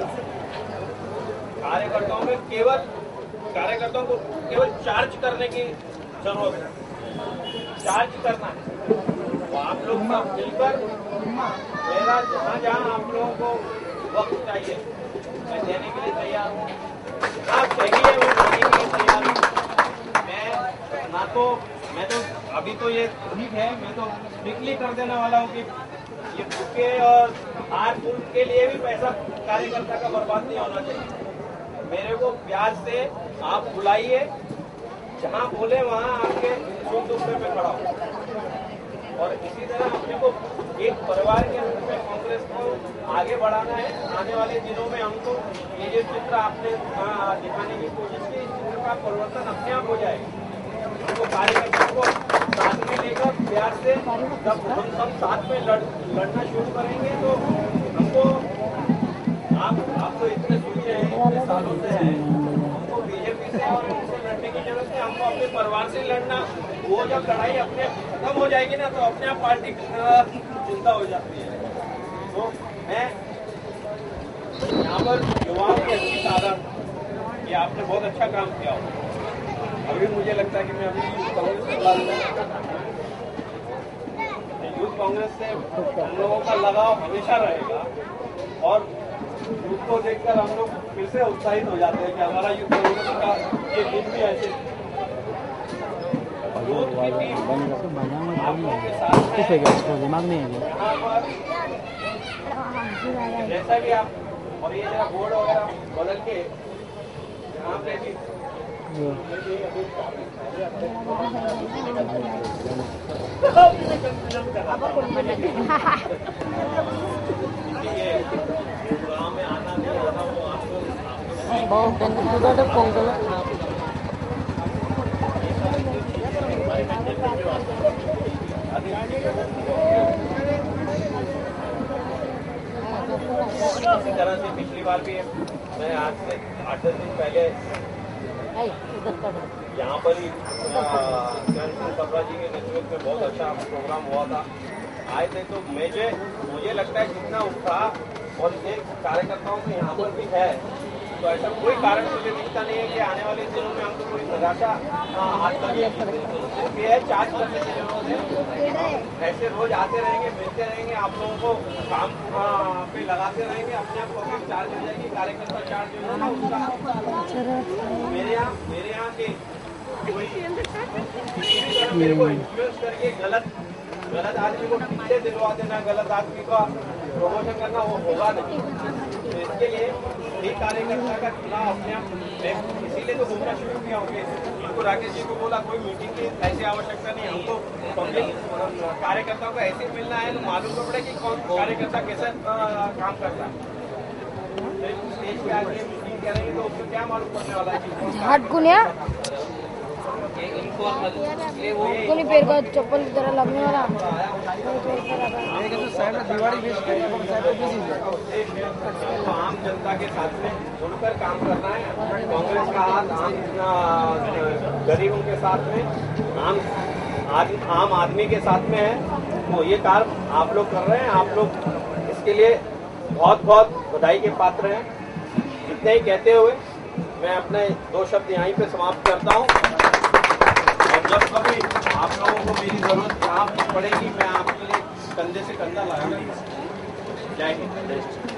कार्यकर्ताओं को केवल चार्ज करने की जरूरत है, चार्ज करना है। तो आप लोग सब मिलकर मेरा जहाँ आप लोगों को वक्त चाहिए मैं देने के लिए तैयार हूँ, आप चाहिए वो देने के लिए तैयार हूँ। मैं तो अभी तो ये ठीक है, मैं तो स्ट्रिक्टली कर देने वाला हूँ कि ये बुके और हार फूल के लिए भी पैसा कार्यकर्ता का बर्बाद नहीं होना चाहिए। मेरे को प्यार से आप बुलाइए, जहाँ बोले वहाँ आपके सुख दुख में खड़ा हूँ। और इसी तरह अपने को एक परिवार के रूप में कांग्रेस को आगे बढ़ाना है। आने वाले दिनों में हमको ये जो चित्र आपने दिखाने की कोशिश की, इस चित्र का परिवर्तन अपने आप हो जाएगा। तो कार्यकर्ताओं को साथ में लेकर प्यार से जब हम सब साथ में लड़ना शुरू करेंगे तो हमको आप तो इतने सूचे हैं, इतने सालों से हैं, हमको बीजेपी से और उनसे लड़ने की जरूरत है। हमको अपने परिवार से लड़ना, वो जब लड़ाई अपने खत्म हो जाएगी ना तो अपने आप पार्टी चिंता हो जाती है। तो मैं यहाँ पर युवाओं की अच्छी तादाद, ये आपने बहुत अच्छा काम किया हो। अभी मुझे लगता है कि मैं अभी यूथ कांग्रेस से हम लोगों का लगाव हमेशा रहेगा और यूथ को देखकर हम लोग फिर से उत्साहित हो जाते हैं कि हमारा यूथ कांग्रेस का ये दिन भी ऐसे यूथ की टीम आप लोगों के साथ है। जैसा कि आप और ये जरा बोर्ड वगैरह बदल के यहाँ पे भी इसी तरह से पिछली बार भी मैं आज से 8-10 दिन पहले यहाँ पर ही सबरा जी के नेतृत्व में बहुत अच्छा प्रोग्राम हुआ था। आए थे तो मुझे लगता है जितना उत्साह और एक कार्यकर्ताओं में यहाँ पर भी है, तो ऐसा कोई कारण मुझे दिखता नहीं है कि आने वाले दिनों में हमको कोई निराशा हाथ लगेगी। सिर्फ ये है चार्ज करने की जरूरत है। ऐसे रोज आते रहेंगे, मिलते रहेंगे, आप लोगों को काम पे लगाते रहेंगे, अपने आप पब्लिक चार्ज हो जाएगी। कार्यकर्ता चार्ज हो जाएगा उसका। मेरे यहाँ के मेरे को इन्फ्लुएंस करके गलत आदमी को पीछे दिलवा देना, गलत आदमी का प्रमोशन करना, वो होगा नहीं। तो इसके लिए एक कार्यकर्ता का चुनाव अपने आप, इसीलिए तो घूमना शुरू किया होंगे। इनको राकेश जी को बोला कोई मीटिंग की ऐसी आवश्यकता नहीं, हमको पब्लिक कार्यकर्ताओं को ऐसे मिलना है तो मालूम तो पड़े कि कौन कार्यकर्ता कैसे काम करता है। स्टेज पे आके मीटिंग करेंगे तो उसको क्या मालूम पड़ने वाला है। कोई पेड़ का चप्पल की तरह लगने वाला आम जनता के साथ में जुड़कर काम करना है। कांग्रेस का हाथ गरीबों के साथ में, आम आदमी के साथ में है। तो ये कार्य आप लोग कर रहे हैं, आप लोग इसके लिए बहुत बहुत बधाई के पात्र हैं। इतने ही कहते हुए मैं अपने 2 शब्द यहीं पे समाप्त करता हूँ। जब कभी आप लोगों को मेरी जरूरत यहाँ पड़ेगी, मैं आपके लिए कंधे से कंधा लगाऊंगा। जय हिंद।